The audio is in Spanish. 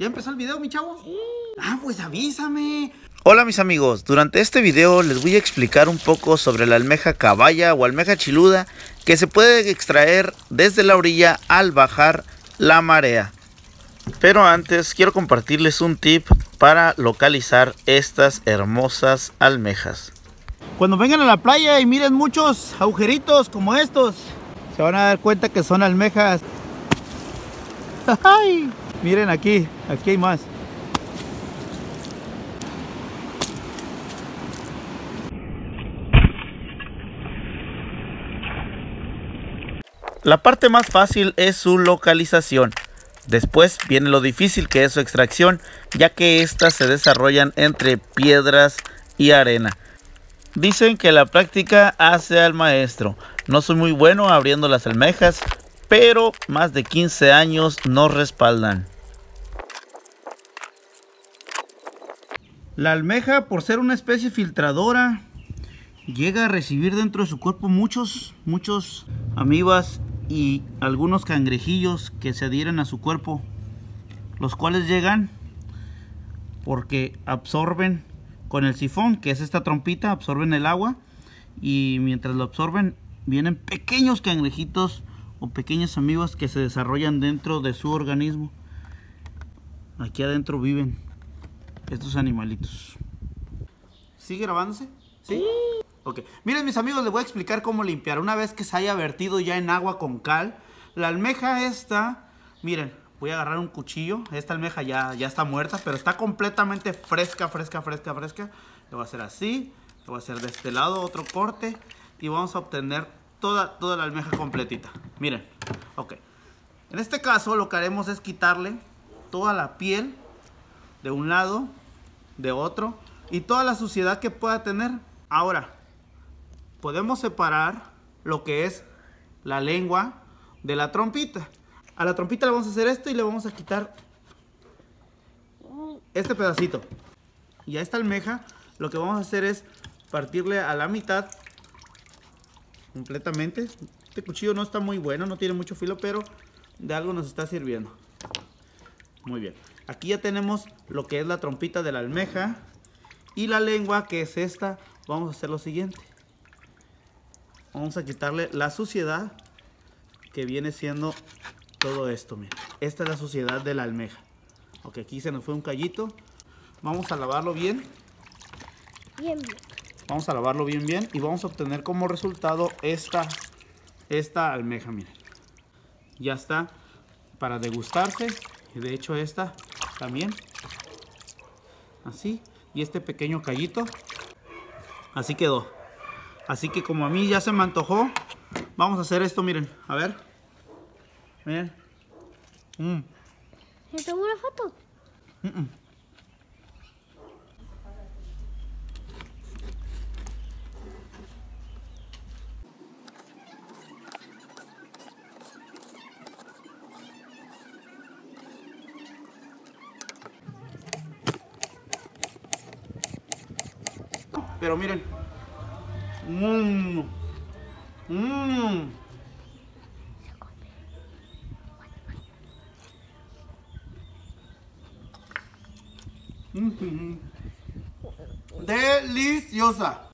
¿Ya empezó el video, mi chavo? Sí. Ah, pues avísame. Hola mis amigos, durante este video les voy a explicar un poco sobre la almeja caballa o almeja chiluda que se puede extraer desde la orilla al bajar la marea. Pero antes quiero compartirles un tip para localizar estas hermosas almejas. Cuando vengan a la playa y miren muchos agujeritos como estos, se van a dar cuenta que son almejas. ¡Ay! Miren aquí hay más. La parte más fácil es su localización. Después viene lo difícil, que es su extracción, ya que estas se desarrollan entre piedras y arena. Dicen que la práctica hace al maestro. No soy muy bueno abriendo las almejas, pero más de 15 años nos respaldan. La almeja, por ser una especie filtradora, llega a recibir dentro de su cuerpo muchos amibas y algunos cangrejillos que se adhieren a su cuerpo, los cuales llegan porque absorben con el sifón, que es esta trompita, absorben el agua, y mientras lo absorben vienen pequeños cangrejitos o pequeñas amibas que se desarrollan dentro de su organismo. Aquí adentro viven estos animalitos. ¿Sigue grabándose? ¿Sí? Ok, miren mis amigos, les voy a explicar cómo limpiar. Una vez que se haya vertido ya en agua con cal, la almeja esta, miren, voy a agarrar un cuchillo. Esta almeja ya está muerta, pero está completamente fresca. Le voy a hacer así, le voy a hacer de este lado otro corte y vamos a obtener toda la almeja completita. Miren, ok. En este caso lo que haremos es quitarle toda la piel de un lado, de otro y toda la suciedad que pueda tener. Ahora, podemos separar lo que es la lengua de la trompita. A la trompita le vamos a hacer esto y le vamos a quitar este pedacito. Y a esta almeja lo que vamos a hacer es partirle a la mitad completamente. Este cuchillo no está muy bueno, no tiene mucho filo, pero de algo nos está sirviendo. Muy bien. Aquí ya tenemos lo que es la trompita de la almeja y la lengua, que es esta. Vamos a hacer lo siguiente. Vamos a quitarle la suciedad que viene siendo todo esto. Miren, esta es la suciedad de la almeja. Ok, aquí se nos fue un callito. Vamos a lavarlo bien. Vamos a lavarlo bien y vamos a obtener como resultado esta almeja. Miren, ya está para degustarse. Y de hecho esta también. Así. Y este pequeño callito. Así quedó. Así que como a mí ya se me antojó, vamos a hacer esto, miren. A ver. Miren. ¿Se tomó una foto? Pero miren. Deliciosa.